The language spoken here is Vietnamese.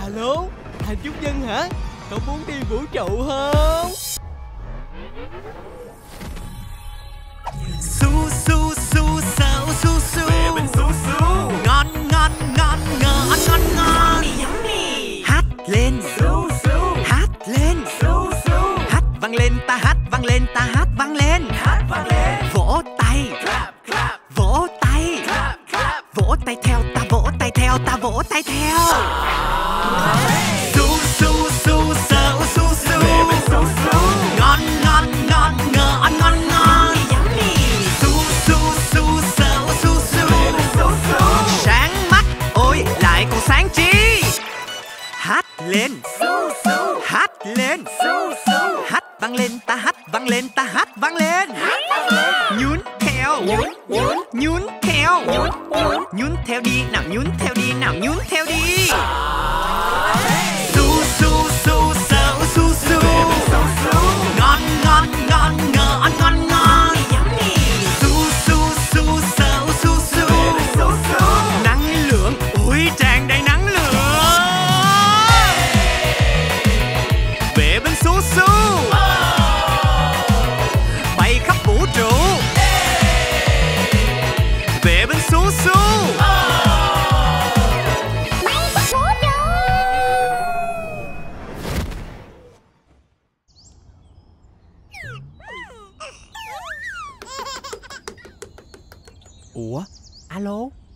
Alo, anh Trúc Nhân hả? Có muốn đi vũ trụ không? Su su su sáo su su. Về bên su su. Ngon ngon ngon ngon ngon ngon. Hát lên Su su. hát lên Su su. hát vang lên ta hát vang lên ta hát vang lên. Hát vang lên. Vỗ tay Clap clap. vỗ tay Clap clap. vỗ tay theo ta vỗ tay theo ta vỗ tay theo. Su su su sáo su su. Về bên su su. Ngon ngon ngon ngon ngon ngon. Su su su sáo su su. Về bên su su. Sáng mắt ôi lại còn sáng trí. Hát lên Su su. hát lên Su su. hát vang lên ta hát vang lên ta hát vang lên. Nhún theo nhún theo nhún theo đi nào nhún theo đi nào nhún theo đi. Su su su sáo su su. Về bên su su. Ngon ngon ngon ngon ngon ngon. Su su su sáo su su. Về bên su su. Năng lượng ôi tràn đầy năng lượng. Về bên su su. Bay khắp vũ trụ. Về bên su su. Ủa, alo,